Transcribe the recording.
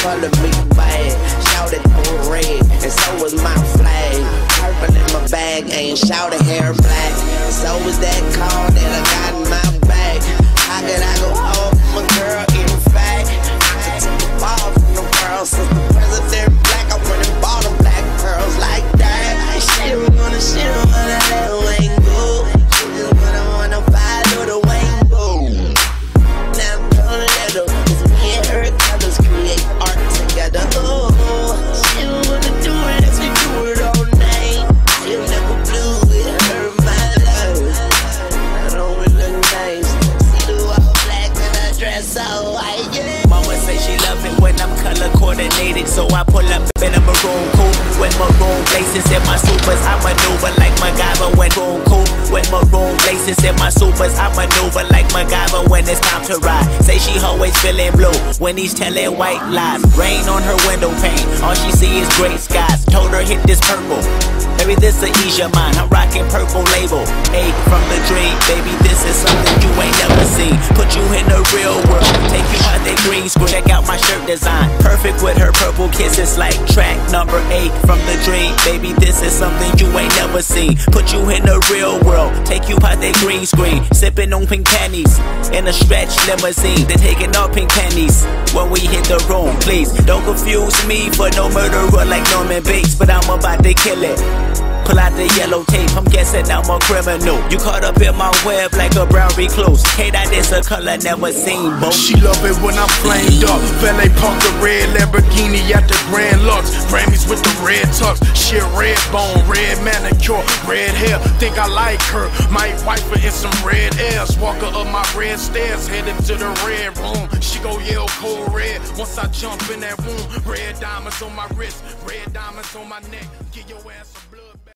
color me bad. Shouted on red, and so was my flag. Purple in my bag, and shouted hair black. So was that call that I got in my bag. How could I go home, my girl, in fact? I took the ball from the world, since the president black, I went and bought them black pearls like that. She don't wanna, let her way go. She just wanna follow the way go. Now I'm gonna let her, 'cause me and her colors create art together. Oh, she don't wanna do it, let's do it all night. She'll never blue with her, my love. I don't really look nice. See the all black and I dress so white, yeah. Mama say she love it when I'm color coordinated, so I pull up in a maroon coupe with maroon laces in my supers. I maneuver like MacGyver when maroon coupe with maroon laces in my supers. I maneuver like MacGyver when it's time to ride. Say she always feeling blue when he's telling white lies. Rain on her window pane, all she see is gray skies. Told her hit this purple, baby this will ease your mind. I'm rocking purple label, ache from the dream. Baby this is something you ain't never seen. Put you in the real world, take you out that green screen. Check out my shirt design, perfect with her purple kisses like track number 8 from the dream. Baby this is something you ain't never seen. Put you in the real world, take you out that green screen. Sipping on pink pennies in a stretch limousine. They're taking off pink pennies when we hit the room. Please don't confuse me for no murderer like Norman Bates, but I'm about to kill it. Pull out the yellow tape, I'm guessing I'm a criminal. You caught up in my web like a brown recluse. Hey, that is a color never seen, bro. She love it when I'm flamed up. Valet park the red Lamborghini at the Grand Lux. Grammys with the red tux. Shit, red bone, red manicure, red hair. Think I like her. Might wipe her in some red airs. Walk her up my red stairs, headed to the red room. She go yell cold red once I jump in that room. Red diamonds on my wrist, red diamonds on my neck. Give your ass a blood bath.